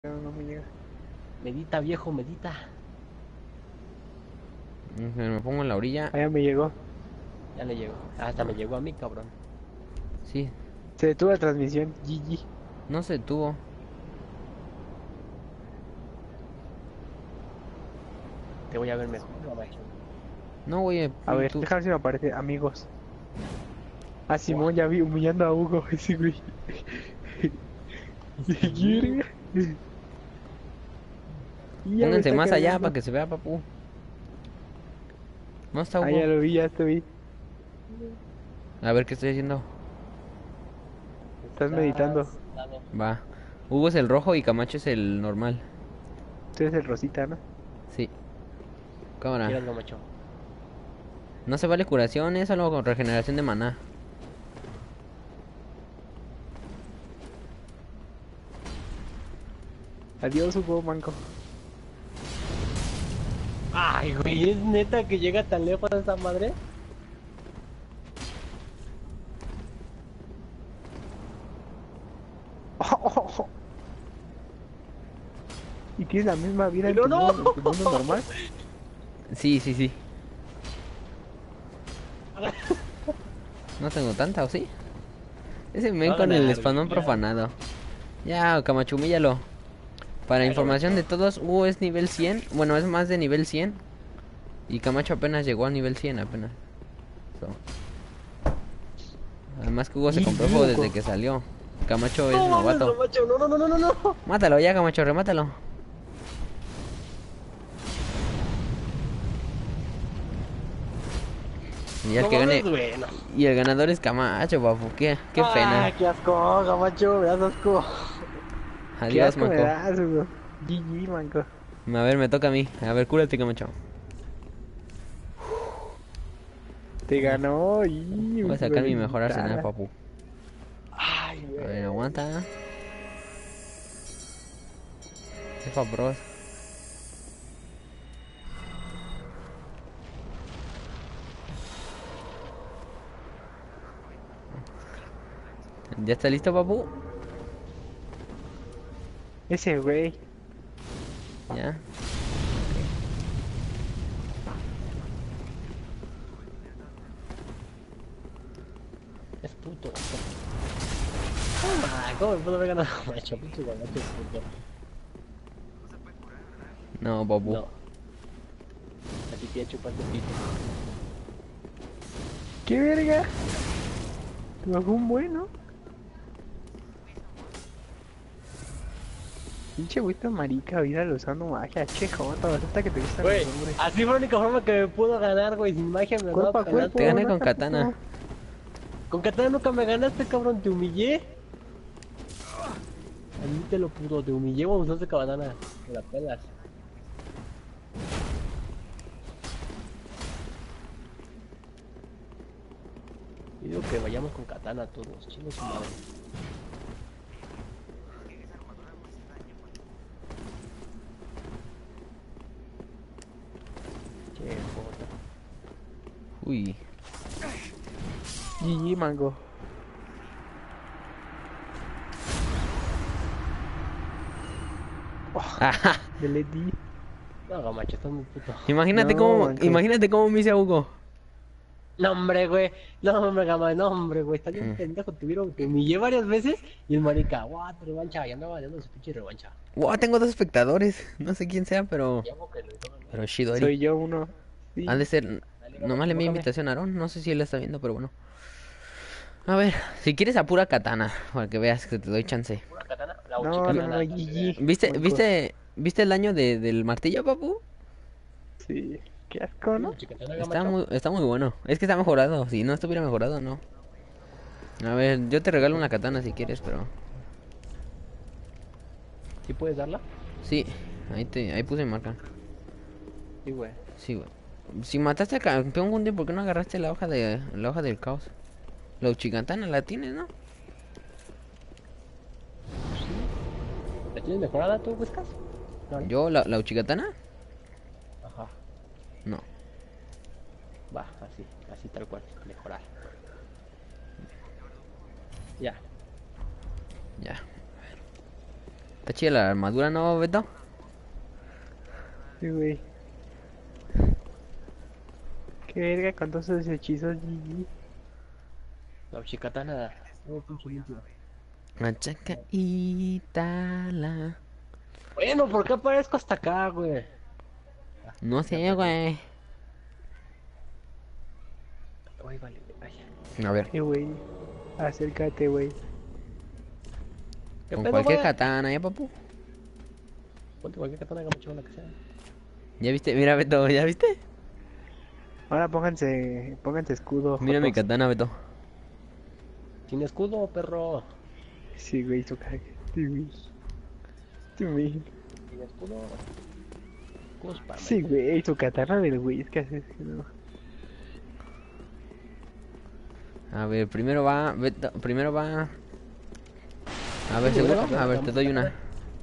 No me llega. Medita, viejo, medita. Me pongo en la orilla. Ah, ya me llegó. Ya le llegó. Hasta me llegó a mí, cabrón. Sí, Se detuvo la transmisión. GG. no se tuvo. Te voy a ver mejor, no, macho. No, güey, A ver, tú. déjame ver si me aparece amigos. Ah, Buah. Simón, ya vi humillando a Hugo. Ese güey. Sí. Verga. Y ya me Pónganse está más allá cargando. para que se vea, papu. No está Ah, Hugo. ya lo vi, ya te vi. A ver qué estoy haciendo. Estás meditando. Dale. Va. Hugo es el rojo y Camacho es el normal. Tú eres el Rosita, ¿no? Sí. Cámara. ¿Quieres, macho? No se vale curación, es solo con regeneración de maná. Adiós, Hugo, manco. Ay, güey, ¿es neta que llega tan lejos esa madre? ¿Y tienes la misma vida ¡Pero no! en tu mundo normal? Sí, sí, sí. No tengo tanta, ¿o sí? Ese Va men a con el ganar, espadón güey. profanado. Ya, Camacho, humíllalo. Para Ay, no, información de macho. todos, Hugo es nivel 100. Bueno, es más de nivel 100. Y Camacho apenas llegó a nivel 100, apenas. So. Además que Hugo se compró el GG, juego Hugo. desde que salió. Camacho es No mames, novato. no, macho. No, no, no, no, no, no. Mátalo ya, Camacho, remátalo. Y el No que mames, gane. güey. No. Y el ganador es Camacho, papu. Qué pena. Ay, qué asco, Camacho. Me das asco. Qué Adiós, asco me manco. das, Hugo. GG, manco. A ver, me toca a mí. A ver, cúrate, Camacho. Te ganó y Voy a Hugo sacar de mi mejor arsenal, guitarra. papu. Ay, A ver, güey. aguanta. Jefa Bros. ¿Ya está listo, papu? Ese güey. Ya. Es puto. Ah, ¿cómo me puedo haber ganado, macho? Pinche Camacho es puto. No, papu. No. Así que chupaste pito. ¿Qué verga? Te bajó un bueno. Pinche güey tan marica, vida usando magia. Che, jota, resulta que te gustan Güey, los hombres. así fue la única forma que me pudo ganar, güey. Sin magia me Cuerpo andaba a cuerpo, Te jalando. gané no con seas katana. puto. Con katana nunca me ganaste, cabrón. Te humillé. Admítelo, puto. Te humillé cuando usaste katana. Me la pelas. Yo digo que vayamos con katana todos. Chile su madre. Che, jota. Uy. GG, mango. Ajá. De Lady. No, macho, estás muy puto. No, manco. Imagínate cómo me hice a Hugo. No, hombre, güey. No, hombre, gama. No, hombre, güey. Está bien pendejo. Te humillé varias veces. Y el marica, guau, tu revancha. Ya andaba dando su pinche revancha. Wow, tengo dos espectadores. No sé quién sea, pero. Ya, que lo hizo ganar. Pero Shidori. Soy yo uno. Han Sí. de ser. Dale, gama, Nomás le envié convócame. invitación a Aaron. No sé si él la está viendo, pero bueno. A ver, si quieres a pura katana, para que veas que te doy chance. Una katana, la No, no, uchikatana. no, GG. ¿Viste, Manco. viste, viste el daño del martillo, papu? Sí. Qué asco, Sí, ¿no? uchikatana, gamacho. Está muy bueno. Es que está mejorado. Si no estuviera mejorado, no. A ver, yo te regalo una katana si quieres, pero. ¿Sí puedes darla? Sí, ahí puse marca. Sí, güey. Sí, güey. Si mataste al campeón Gundy, ¿por qué no agarraste la hoja del caos? La Uchigantana la tienes, ¿no? ¿La tienes mejorada tú, Whiskas? No, no. Yo, la Uchigantana, Ajá. no. Va, así, así tal cual. Mejorar. Ya. Ya. Está chida la armadura, ¿no, Beto? Sí, güey. Qué verga con todos esos hechizos, GG. La chicatana. Oh, pinche limpio. Machaca y tala. Bueno, ¿por qué aparezco hasta acá, güey? No sé, güey. Ay, vale, vaya. A ver, Güey. Acércate, güey. ¿Qué con pedo, cualquier güey? katana, ¿ya, papu? Ponte cualquier katana, gamacho, la que sea. ¿Ya viste? Mira, Beto, ¿ya viste? Ahora pónganse escudo, Mira mi jotos. katana, Beto. Sin escudo, perro. Sí, güey, tu cara. Sí, güey. Sí, güey. Sin escudo. Cuspa, Sí, güey, tu katana del güey, es que haces que no. A ver, primero va, Beto, primero va. A ver, Sí, güey, ¿seguro? katana, A ver, te vamos doy a una. katana.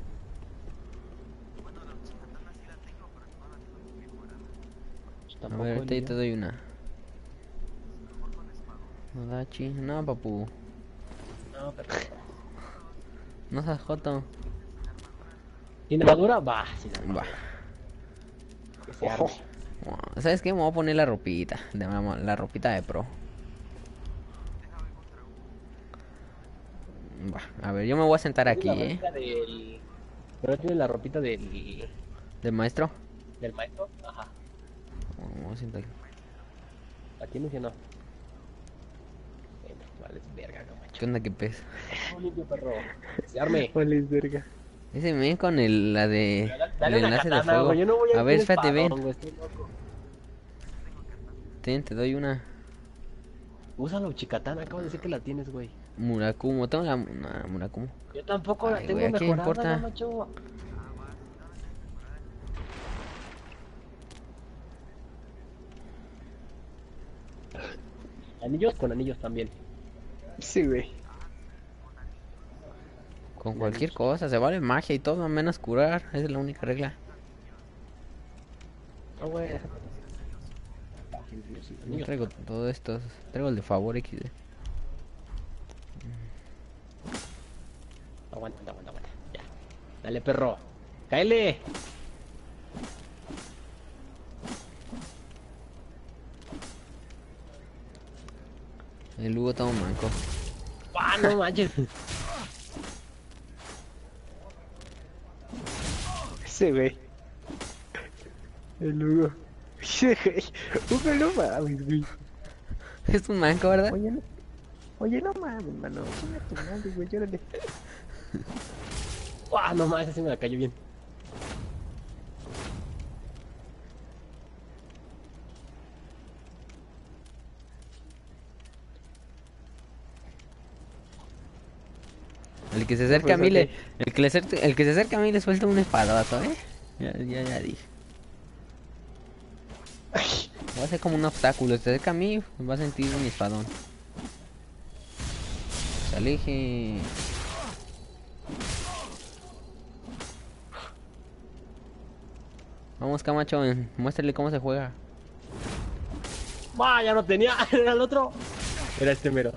Pues A tampoco ver, el ahorita yo yo. te doy una. No da chi, no, papu. No, perro. No seas joto. ¿Sin armadura? Va, sin Va. armadura. Que se arme. Bueno, ¿sabes qué? Me voy a poner la ropita. La ropita de pro. Va. A ver, yo me voy a sentar Tiene aquí, la ¿eh? ropita del... Pero no tiene la ropita del... ¿Del maestro? del maestro. Ajá. Me voy a sentar aquí. ¿La tienes o no? Bueno, vale, es verga, gamacho. ¿Qué onda, qué pez? No limpio, perro. Que se arme. Vale, verga. Ese ven con la de... Dale el una enlace de katana, fuego. güey. Yo no voy a A ver, ir espérate, ven. espadón, güey, estoy loco. Te doy una. Úsalo, chicatana. Acabo de decir que la tienes, güey. Murakumo, tengo la... No, Murakumo. Yo tampoco la Ay, tengo güey, ¿a quién mejorada, importa? gamacho. Anillos con anillos también. Sí, güey. Con cualquier cosa, se vale magia y todo, menos curar. Esa es la única regla. No, güey. Yo traigo todo esto. Traigo el de favor XD. Aguanta. Ya. Dale, perro. ¡Cáele! El Hugo todo manco. ¡Ah, no manches! Sí, güey. El Hugo. Sí, güey. Hugo, no mames, güey. Es un manco, ¿verdad? Oye, no mames, mano. Chinga tu madre, güey, llórale. ¡Ah, no manches! Así me la cayó bien. El que se acerca a pues, mí le... ok. El que se acerca a mí le suelta un espadazo, ¿eh? Ya dije. Va a ser como un obstáculo. Se acerca a mí, va a sentir mi espadón. Se aleje. Vamos, Camacho, muéstrale cómo se juega. ¡Ah, ya no tenía! ¿Era el otro? Era este mero.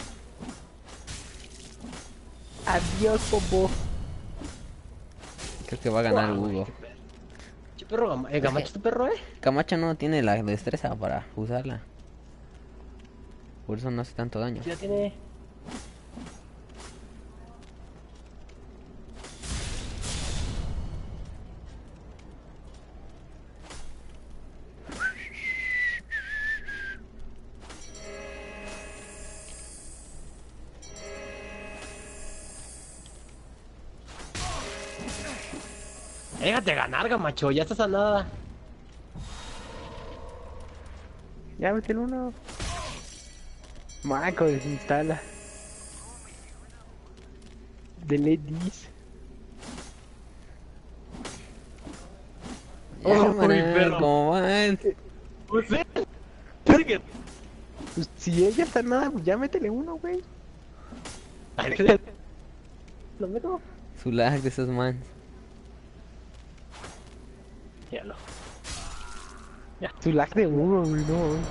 Adiós, Bobo. Creo que va a ganar Guau, Hugo. Che, perro, Gamacho, ¿este perro, Camacho no tiene la destreza para usarla. Por eso no hace tanto daño. Ya tiene... Déjate ganar, Gamacho, ya estás a nada. Ya, vete el uno. Marco, desinstala. Delete this. Oh, perro. ¿cómo van? Pues sí. Pues si ella está nada, pues ya métele uno, güey. ¿Lo meto? Su lag de esos man. Ya lo. Tu lag de uno, güey, no. Güey.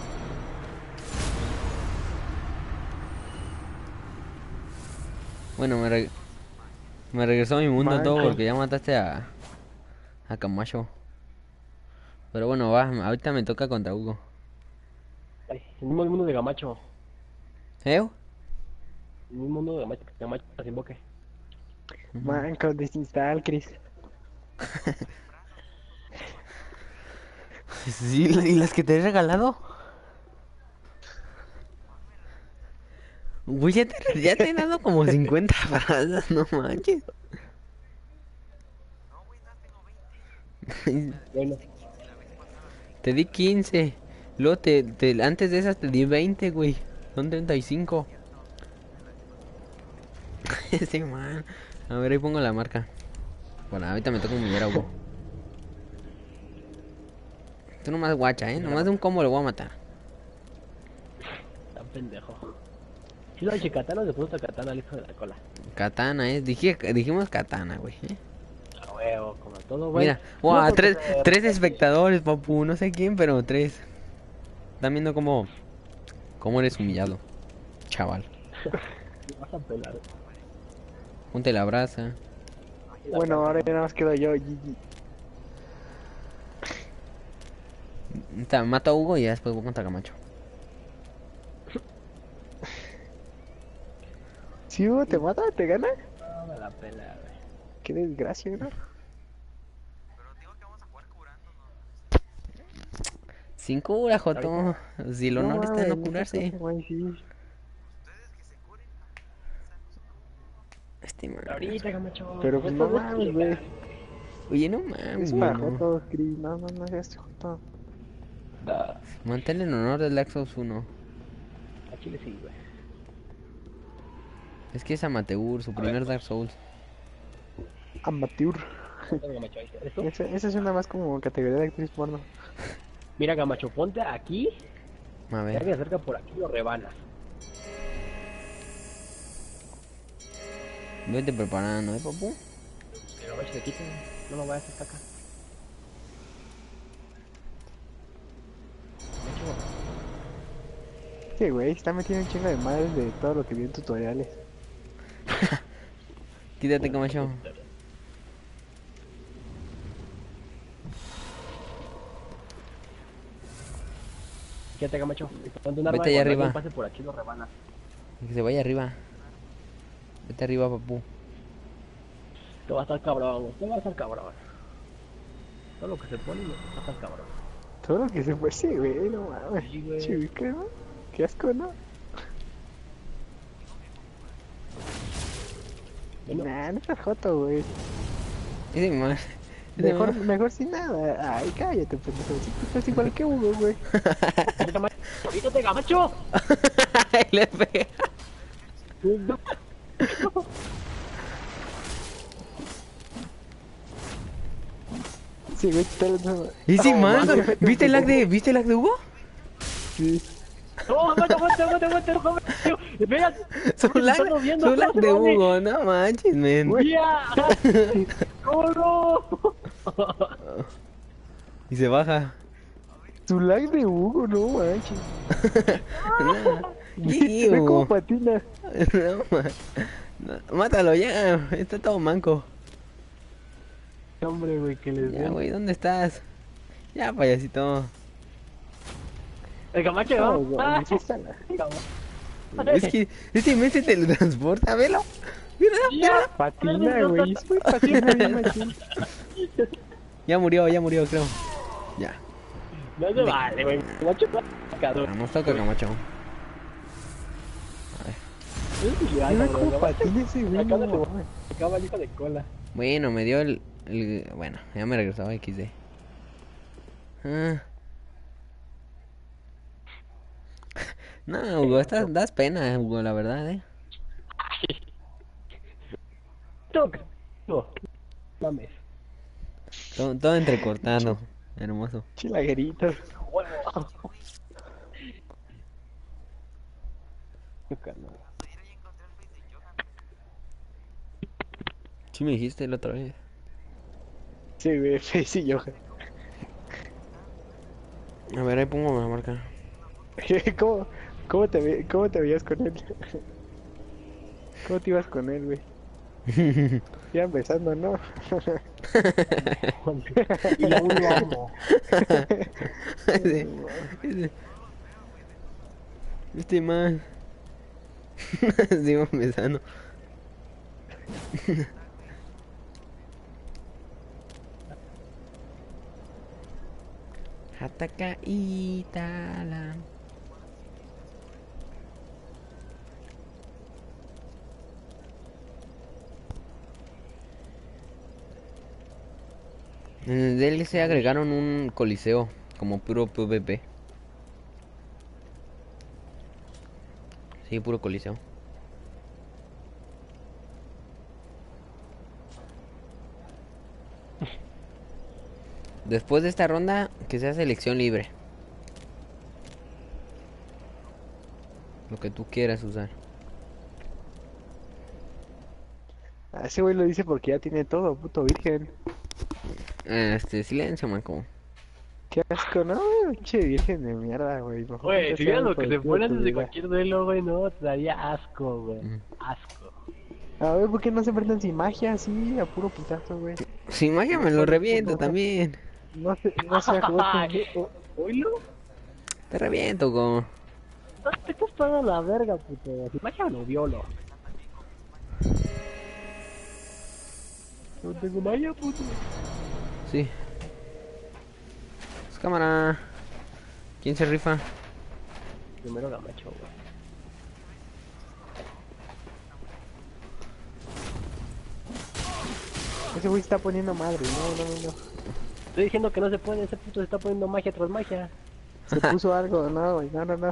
Bueno, Me regresó a mi mundo todo Manco. porque ya mataste a Camacho. Pero bueno, va, ahorita me toca contra Hugo. Ay, el mismo mundo de Gamacho. ¿Eh? El mismo mundo de Gamacho. Gamacho se invoque. Manco, desinstall, Chris. Sí, ¿y las que te he regalado? Güey, ya te he dado como 50 paradas, no manches. Bueno, Te di 15. Luego antes de esas te di 20, güey. Son 35. Ese man. A ver, ahí pongo la marca. Bueno, ahorita me toca humillar a Hugo. Tú nomás guacha, nomás de un combo lo voy a matar. tan pendejo. Si lo de katana, le puso katana al hijo de la cola. Katana, dijimos katana, güey. A huevo, como todo, güey. Mira, No, wow, porque tres espectadores, papu. No sé quién, pero 3. Están viendo cómo eres humillado, chaval. te vas a pelar. Ponte la brasa. Bueno, ahora ya nada más quedo yo, GG. Mato a Hugo y ya después voy contra Camacho. Si Hugo te mata, te gana. No me la pela, güey. Qué desgracia, ¿no? 5 cura, Joto. Si el honor está en no mames, curarse. güey, sí. Este man. Ahorita, Gamacho. Pero pues no mames, güey. Oye, no mames, Es güey. para No. Joto, Chris. No, no, no es esto, Joto. Mantén el honor del Exos 1. A Chile sí, güey. Es que es amateur, su primer Dark Souls. Amateur. Ponte, Gamacho, ahí. ¿Eres tú? Esa es una más como categoría de actriz porno. Mira, Gamacho, ponte aquí. A Si alguien ver. se acerca por aquí, lo rebanas. Vete preparando, papu. Que Gamacho se quite. No lo vayas hasta acá. Gamacho. Sí, güey, está metiendo un chingo de madres de todo lo que vi en tutoriales. Quítate, Camacho. Quédate, Gamacho. Ponte un arma Vete y allá cuando arriba. alguien pase por aquí, lo rebanas. Que se vaya arriba. Vete arriba, papu. Te va a estar cabrón, güey. Te va a estar cabrón. Todo lo que se pone, va a estar cabrón. Todo lo que se fue, sí, güey, no mames. Sí, güey. Chivique, ¿no? Qué asco, ¿no? Bueno, Nah, no estás joto, güey. Ese man. Mejor sin nada. Ay, cállate, pendejo. Sí, tú estás igual que Hugo, güey. quítate, Gamacho. ¡Quítate, Gamacho! Le pega. Sí, güey, Ese No, man, mames, ¿viste el lag de Hugo? Sí. ¡No, aguanta! ¡Espera! Su lag, están moviendo, su lag ¿cómo se de mueve? Hugo, no manches, men. ¡Ya! ¡Cómo no! Y se baja. Su lag de Hugo, no manches. Y Ve cómo Hugo. patina. No, no, mátalo ya, está todo manco. Hombre, güey, que les Ya, den. güey, ¿dónde estás? Ya, payasito. El Gamacho, No, ¿no? güey, sí está la- Es que ese men se teletransporta, velo. Mira, ¡Ya! Patina, güey. Es muy patina, bien machín. ya murió, creo. Ya. No se vale, güey. Gamacho está cabrón. Vamos, toca Camacho. Ya, Mira cabrón, cómo Gamacho. patina ese güey, Acá no no te mames. acaba el hijo de cola. Bueno, me dio bueno, ya me regresaba XD. Ah. No, Hugo, das pena, Hugo, la verdad, Toca. No. Mames. Todo entrecortado. Hermoso. Chilagueritos. Huevo. Qué calor. Sí me dijiste la otra vez. Sí, güey, sí, yo. A ver, ahí pongo la marca. ¿Cómo te veías con él? ¿Cómo te ibas con él, güey? Ya empezando, ¿no? Y la uno amo. Ese- ese- Este man. Sigo pensando. Hataka Itala. En el DLC agregaron un coliseo como puro PvP. Sí, puro coliseo. Después de esta ronda, que sea selección libre. Lo que tú quieras usar. Ah, ese güey lo dice porque ya tiene todo, puto virgen. Silencio, manco. Qué asco, ¿no? Pinche virgen de mierda, güey. Mejor Güey, ponte a si hacer vieras algo lo que te productivo de pones tu desde vida. cualquier duelo, güey, no, te daría asco, güey. Ujú. Asco. A ver, ¿por qué no se enfrentan sin magia así, a puro putazo, güey? Si magia me lo reviento también. No se ajusten. ¿Oílo? Te reviento, go. No te estás pagando la verga, puto. Si magia lo violo. No tengo magia, puto. Sí. Pues, cámara. ¿Quién se rifa? Primero Gamacho, güey. Ese güey se está poniendo madre, no. Estoy diciendo que no se puede, ese puto se está poniendo magia tras magia. Se puso algo, no, güey, no.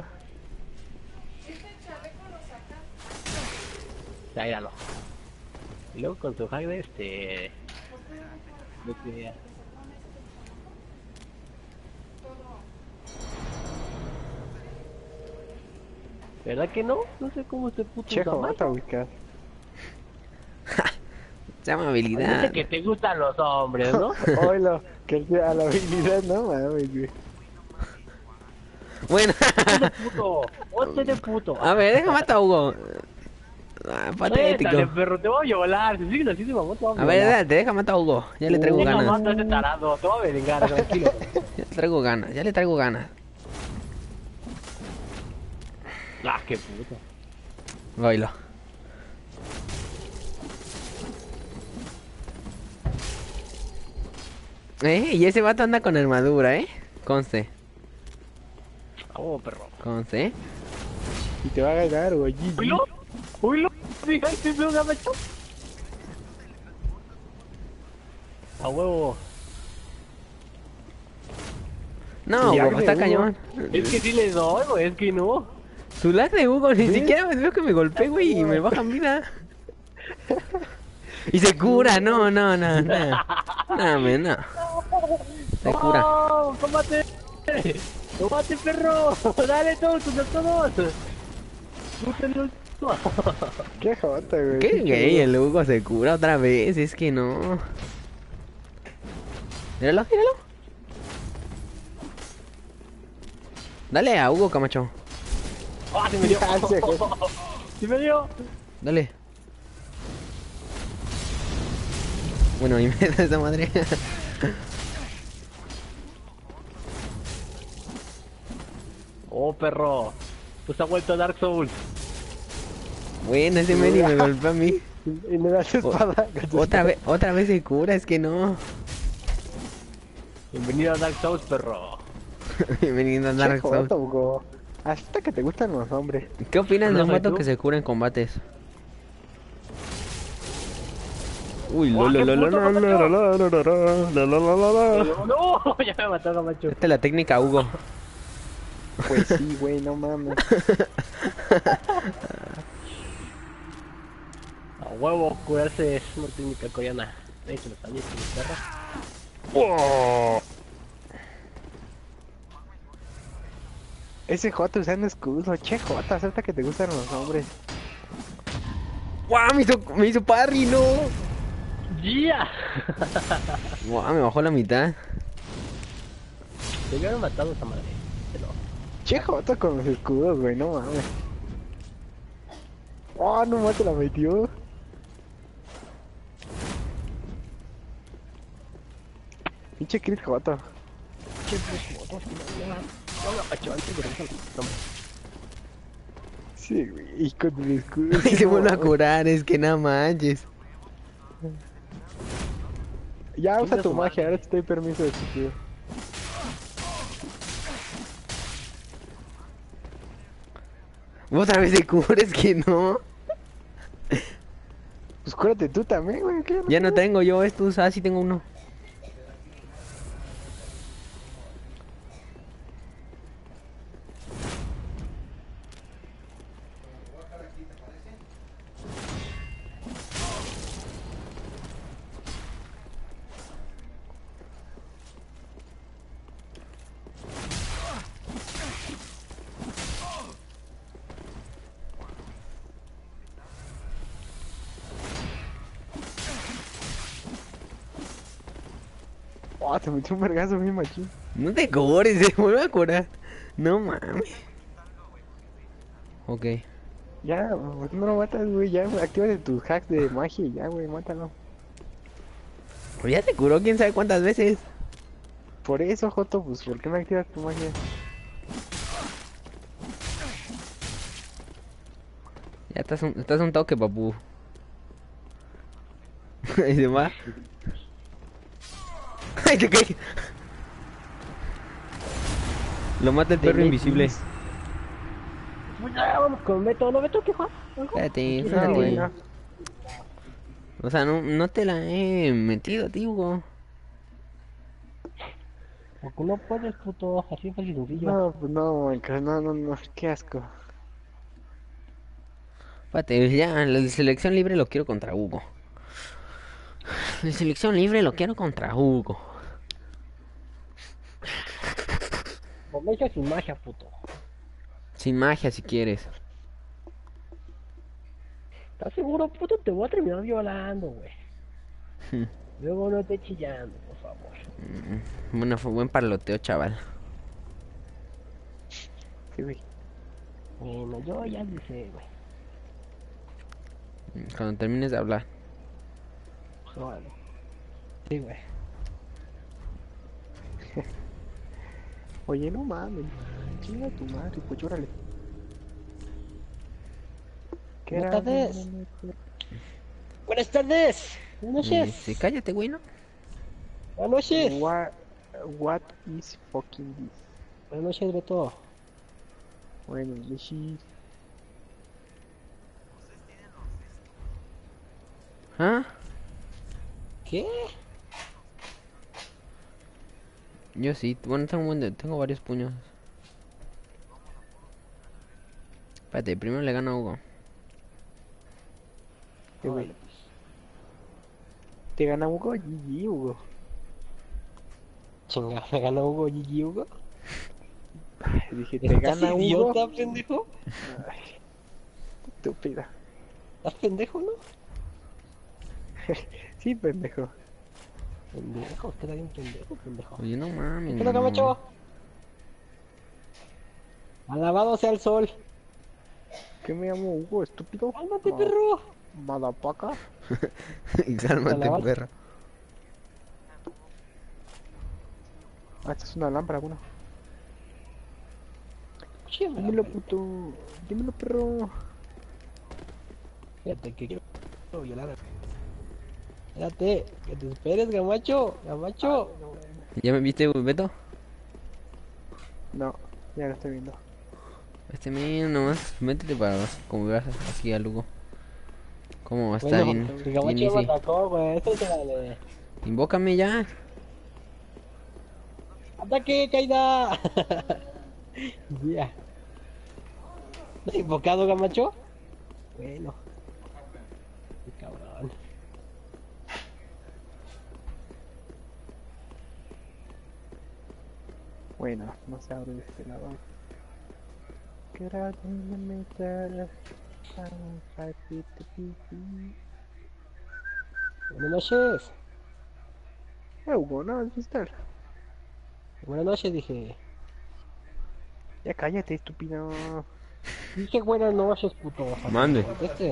Ya, míralo. Y luego con su hack de de que... ¿Verdad que no? No sé cómo este puto Chejo, usa mata a magia. buscar. Se llama Dice habilidad. que te gustan los hombres, ¿no? Oilo, que a la habilidad, no mames, güey. Bueno. ¡Ponte de puto! ¡Ponte de puto! A ver, déjame matar a Hugo. Patético. Dale, perro, te voy a violar. Si sigues así de mamón, te voy a A violar. ver, date, deja matar a Hugo. Ya le traigo Deja ganas. matar a ese tarado, te voy a vengar, tranquilo. Ya le traigo ganas, ya le traigo ganas. Ah, qué puto. Bailo. Y ese vato anda con armadura, conste, Vamos, perro. conste. Y te va a ganar, güey. ¿Oílo? ¿Oílo? Mira, este veo Gamacho. A huevo. No, Ya Hugo, que está Hugo. cañón. Es que sí le doy, güey, es que no. Tu lag de Hugo, ni ¿Sí? siquiera veo que me golpeé, güey, y me bajan vida. Y se cura, no. No, men, no. Se cura. ¡Oh! ¡Tómate! ¡Tómate, perro! ¡Dale todos, todos! ¡Búscalo! Qué jota, güey. Qué gay, el Hugo se cura otra vez, es que no. Míralo. Dale a Hugo, Camacho. ¡Ah, se me dio! Ya sé, güey. ¡Se me dio! Dale. Bueno, y me da esa madre. ¡Oh, perro! Pues ha vuelto a Dark Souls. Bueno, ese Meni me golpeó a mí. Y le das espada. Otra vez se cura, es que no. Bienvenido a Dark Souls, perro. Bienvenido a Dark Chejo, Souls. Hugo. Hasta que te gustan los hombres. ¿Qué opinas de ¿No un soy vato tú? que se cura en combates? Uy, ¡Oh, qué puto lo. ¡No! Ya me mató Gamacho. Esta es la técnica, Hugo. Pues sí, güey, no mames. A huevo, curarse es una técnica coreana. Ahí se lo salió con mi perra. Ese Jota usando escudo. Che, Jota, acepta que te gustan los hombres. ¡Guau! Me hizo parry, no. ¡Ya! ¡Guau! Me bajó la mitad. Te hubieran matado a esa madre. Pero... Che, Jota con los escudos, güey, no mames. Oh, no mames, la metió. Pinche Chris Joto. Che, pues, motos, no, macho, antes de regresar. No, Sí, güey. Y con el escudo. Y se no, vuelve a güey. curar, es que no manches. Ya usa Chinga tu su magia, madre. ahora te doy permiso de estúpido. Otra vez se cura, es que no. Pues cúrate tú también, güey. ¿Qué? Ya no tengo yo estos, sí tengo uno. Oh, te metió un vergazo bien machín. No te cures, se vuelve a curar. No mames. Ok. Ya, ¿por qué no lo matas, güey? Ya, actívate tus hacks de magia y ya, güey, mátalo. Pues ya te curó quién sabe cuántas veces. Por eso, Joto, pues, ¿por qué no activas tu magia? Ya estás un toque, papu. Ahí se va. Ay, te caí. Lo mata el perro invisible. Pues ya, vamos con Beto. No, Beto, ¿qué juega? Espérate, No, espérate. güey, no. O sea, no te la he metido, tío. Porque no puedes, puto. Así fácil sencillo. No, pues no, Minecraft, no, qué asco. Espérate, ya, la selección libre lo quiero contra Hugo. La selección libre lo quiero contra Hugo. Comienza sin magia, puto. Sin magia si quieres. ¿Estás seguro, puto? Te voy a terminar violando, güey. Luego no estés chillando, por favor. Bueno, fue buen parloteo, chaval. Sí, güey. Bueno, yo ya dije, güey. Cuando termines de hablar. Bueno. Sí, güey. Oye, no mames. Chinga tu madre, pues llórale. ¿Qué Buenas era? tardes. Buenas tardes. Buenas noches. Sí, cállate, güey, ¿no? Buenas noches. What is fucking this? Buenas noches, Beto. Bueno, sí. ¿Ah? ¿Qué? Yo sí, bueno, tengo varios puños. Espérate, primero le gano a Hugo. ¿Qué, güey? ¿Te gana Hugo? GG, Hugo. Chinga, me ganó Hugo, GG, Hugo. Ay, dije, ¿te ¿Estás gana Hugo? idiota, pendejo? Ay, estúpida. ¿Estás pendejo, no? Sí, pendejo. Pendejo, usted era bien pendejo, pendejo. Oye, no mames. ¿Qué es lo que me ha hecho? Alabado sea el sol. ¿Qué me llamo Hugo, estúpido? ¡Cálmate, Ah, perro! Madapaca. Cálmate, Alabado. perro. Ah, esta es una lámpara, bueno. Chíngame la Dímelo, madre. puto. Dímelo, perro. Fíjate que quiero violar. Espérate, que te esperes, Gamacho. Gamacho. ¿Ya me viste, Beto? No, ya lo estoy viendo. Este mío, nomás métete para como veas aquí a Hugo. ¿Cómo está Bueno, bien? el Bien Gamacho me easy. atacó, güey. Esto se la de... Invócame ya. ¡Ataque, caída! Ya. ¿No has invocado, Gamacho? Bueno. Qué cabrón. Bueno, no se abre de este lado. Get in the middle. Buenas noches. Hugo, no, es cristal. Buenas noches, dije. Ya cállate, estúpido. Dije buenas noches, puto. Mande. Este.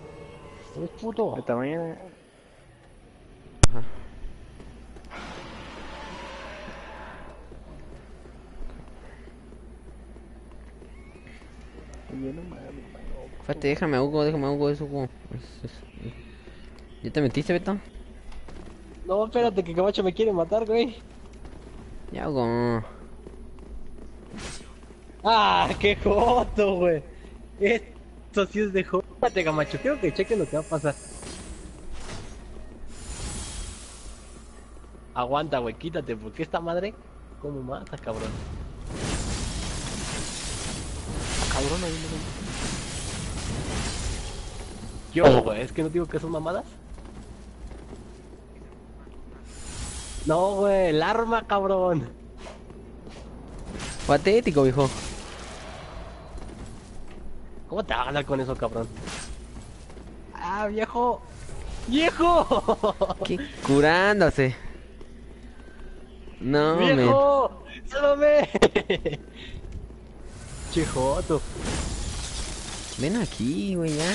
Eres puto. Hasta mañana. niño, no mames, mano. Espérate, déjame a Hugo, es Hugo. ¿Ya te metiste, Beto? No, espérate, que Camacho me quiere matar, güey. Ya, Hugo. Ah, qué joto, güey. Esto sí es de joto. Espérate, Camacho, quiero que cheques lo que va a pasar. Aguanta, güey, quítate, porque esta madre, ¿cómo mata, cabrón? Cabrón, ahí no. Yo, güey, es que no digo que son mamadas. No, güey, el arma, cabrón. Patético, viejo. ¿Cómo te va a ganar con eso, cabrón? Ah, viejo. ¡Viejo! ¿Qué? Curándose. No, men. ¡Viejo! ¡Sálvame! Che joto. Ven aquí, güey, ya.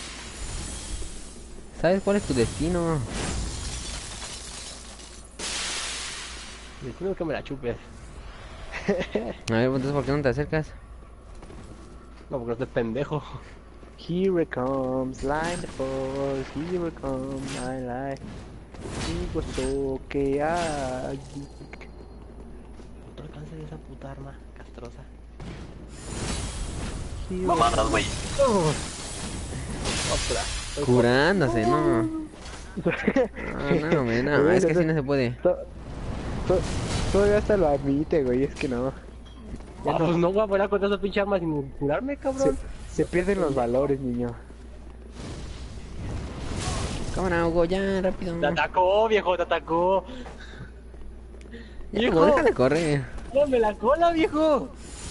¿Sabes cuál es tu destino? Destino que me la chupes. A ver, entonces, ¿por qué no te acercas? No, porque no estoy pendejo. Here it comes, line the force, here it comes, my life. Digo, so que hay. Puto alcance de esa puta arma castrosa. Here ¡Mamadas, güey! Otra. Curándose, no. No, men, no, es que así no se puede. Todavía hasta lo admite, güey, es que no. Ya Ah, no. pues no voy a poder con esa pinche arma sin curarme, cabrón. Se pierden los valores, niño. Cámara, Hugo, ya, rápido. Te atacó, viejo, te atacó. Ya, viejo. Hugo, deja de correr. ¡Dame la cola, viejo!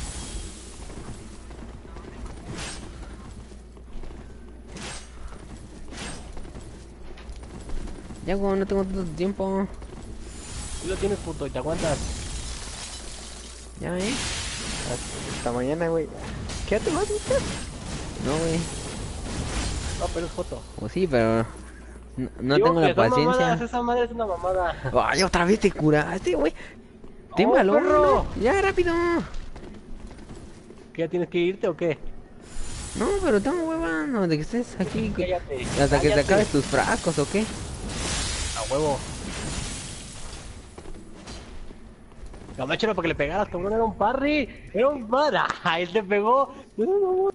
Ya, Hugo, no tengo tanto tiempo. Tú lo tienes, puto, y te aguantas. Ya, Hasta mañana, güey. Quédate más, güey. No, güey. No, pero es foto. Pues sí, pero... No Digo tengo la que son paciencia. mamadas, esa madre es una mamada. Ay, otra vez te curaste, güey. Ten ¡Oh, valor, perro! ¿no? Ya, rápido. ¿Qué, ya tienes que irte o qué? No, pero tengo hueva, no, de que estés aquí. Cállate. Hasta que te cállate. acabes tus frascos, ¿o qué? A huevo. Camacho era para que le pegaras, cabrón, era un parry. Era un parry. ¡Ah, él te pegó! No,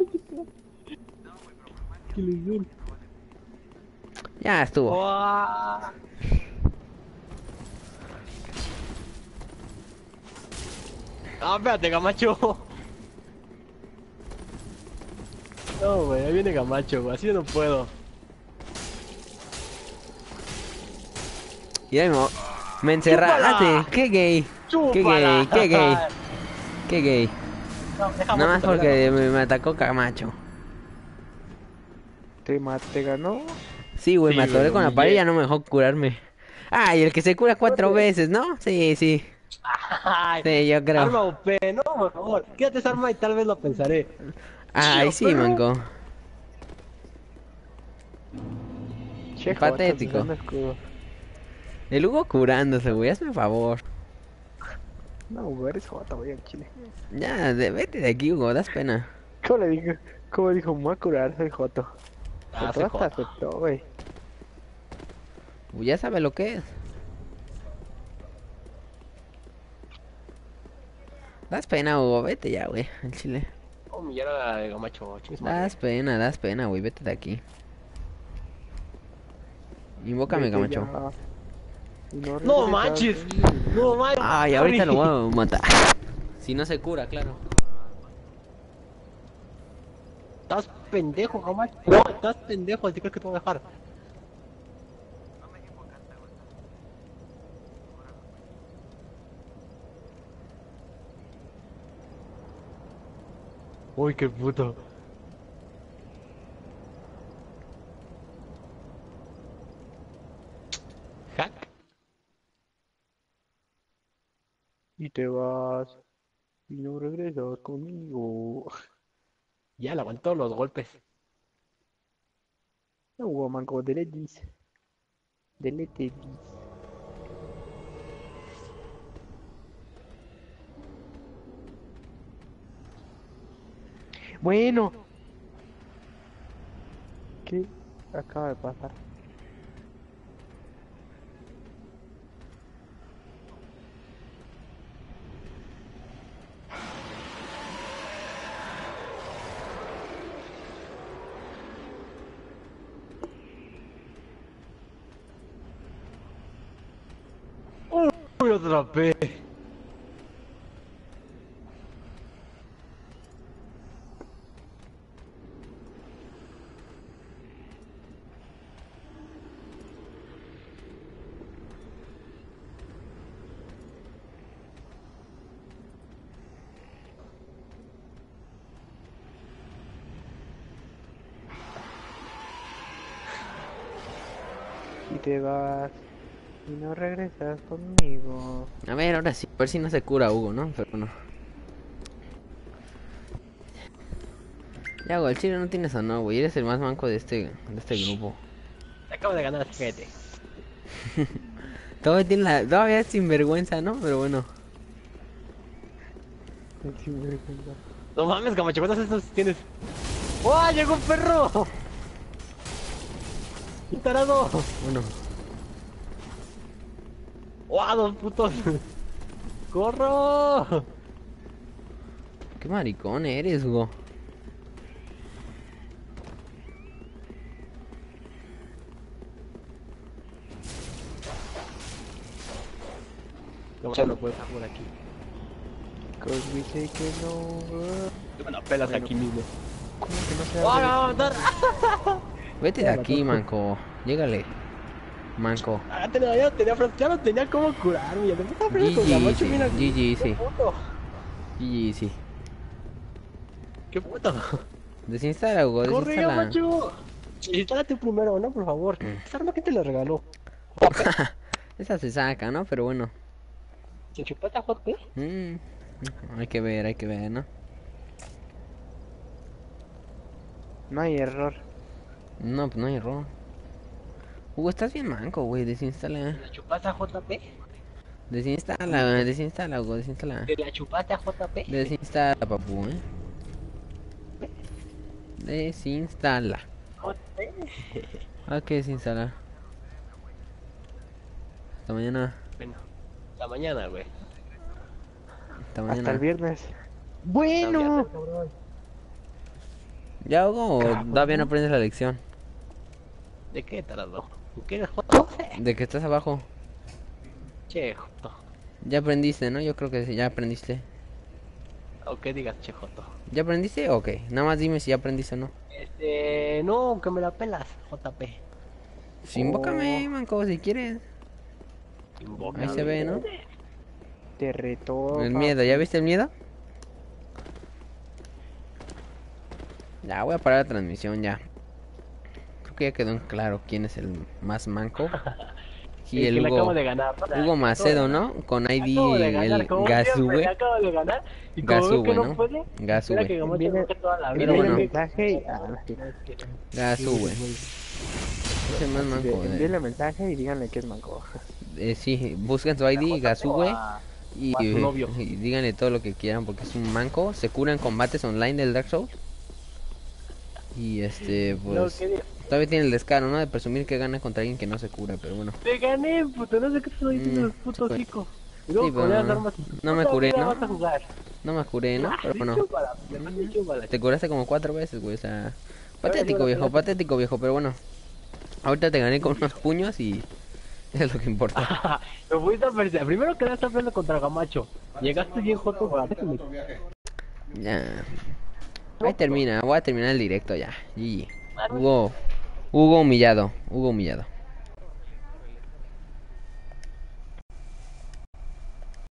que le dio. Ya estuvo. ¡Uah! Ah, espérate, Camacho. No, güey, ahí viene Camacho, güey. Así yo no puedo. Ya me encerraste. ¡Chúpala! Qué gay. Qué ¡Chúpala! gay, qué gay. Qué gay. No, deja Nada más moto, porque me atacó Camacho. Te ganó. Sí, güey, Sí, me atoré güey, con la humillé. pared y ya no me dejó curarme. Ah, y el que se cura 4 veces, ¿no? Sí, sí. Ay, Sí, yo creo. arma OP, no, por favor. Quédate esa arma y tal vez lo pensaré. Ay, Chío, sí, perro. manco. Che, Patético. jotas, usando escudo. El Hugo curándose, güey, hazme un favor. No, güey, eres jota, güey, al chile. Ya, vete de aquí, Hugo, das pena. ¿Cómo le digo? ¿Cómo dijo? Me voy a curar, soy joto. Ah, Pero soy hasta joto. aceptó, güey. Ya sabe lo que es. Das pena, Hugo, vete ya, güey, al chile. Oh, humillar a Camacho, chingues madre. Das pena, güey, vete de aquí. Invócame, Vete Camacho. ya. Y No regresas. manches. No manches. Ay, ahorita lo voy a matar. Si no se cura, claro. Estás pendejo, Camacho. No, estás pendejo, así crees que te voy a dejar. Uy, qué puto. Hack. Y te vas. Y no regresas conmigo. Ya le aguantó los golpes. No hubo manco, delete this. Delete this. Bueno. ¿Qué acaba de pasar? Uy, otra vez. Y te vas y no regresas conmigo. A ver, ahora sí, a ver si no se cura Hugo, ¿no? Pero bueno. Ya, güey, el chile no tienes a no, güey. Eres el más manco de este grupo. Acabo de ganar, fíjate. Todavía es sinvergüenza, ¿no? Pero bueno. No mames, Camacho, ¿cuántos de estos tienes? ¡Oh, llegó un perro! ¡Un tarado! Bueno. ¡Oh, dos putos! ¡Corro! Qué maricón eres, Hugo. Camacho no puede estar por aquí. Cause we take it over. Bueno, pelas Bueno. aquí mismo. ¿Cómo que no se ¡Oh, abre? me va a matar! Vete de aquí, manco. Llégale. Manco. Ah, ya no tenía cómo curarme. Ya me estaba peleando con GG, Camacho, sí, mira. GG, ¡Qué sí. puto! GG, sí. ¡Qué puto! Desinstala, Hugo, ¡Corre, desinstala. Camacho! Instálate primero, ¿no? Por favor. Esta arma, ¿quién te la regaló? Esa se saca, ¿no? Pero bueno. ¿Se chupaste a JP? Hay que ver, ¿no? No hay error. No, pues no hay error. Hugo, estás bien manco, güey. Desinstala. ¿La chupaste a JP? Desinstala, Hugo, desinstala. ¿Te la chupaste a JP? Desinstala, papu, Desinstala. JP. ¿A qué desinstalar? Hasta mañana. Bueno, hasta mañana, güey. Hasta Hasta el mañana. viernes. Hasta Bueno. mañana, cabrón. ¿Ya, Hugo, o Cabrón. todavía no aprendes la lección? ¿De qué, tarado? ¿De qué eres Joto? De que estás abajo. Che, Joto. Ya aprendiste, ¿no? Yo creo que sí, ya aprendiste. O que digas, che, Joto. ¿Ya aprendiste o qué? Nada más dime si ya aprendiste o no. No, que me la pelas, JP. Pues invócame, manco, si quieres. Invócame. Ahí se ve, ¿no? Te reto. El miedo, ¿ya viste el miedo? Ya, voy a parar la transmisión, ya. Creo que ya quedó en claro quién es el más manco. Aquí Es el que le Hugo, acabo de ganar. Hugo Macedo, ¿no? Con ID Acabo de ganar, el como siempre, Gazube. le acabo de ganar. Y como veo Gazube, que no ¿no? puede, espera que Gazube. Camacho Viene- enoje toda la Pero vida. Envíale bueno. mensaje y... Gazube. Es el más manco. Envíale mensaje y díganle que es manco. Sí, busquen su ID, Gazube. Y, o a su novio. y díganle todo lo que quieran porque es un manco. Se cura en combates online del Dark Souls. Y No, pues ¿qué dices? todavía tiene el descaro, ¿no? De presumir que gana contra alguien que no se cura, pero bueno. Te gané, puto, no sé qué te estoy diciendo, puto pues, chico. Y luego sí, con pero las armas. no me Otra curé, vida ¿no? vas a jugar. No me curé, ¿no? Pero bueno. Chúpala, le mandé chúpala. Te curaste como 4 veces, güey, o sea... Patético, Ahora, viejo, ahora. patético, viejo, pero bueno. Ahorita te gané con unos puños y... es lo que importa. Me fuiste a perder. Primero quedaste peleando contra Gamacho. Llegaste bien joto para que me... Ya. Ahí termina, voy a terminar el directo ya. GG. Hugo humillado, Hugo humillado.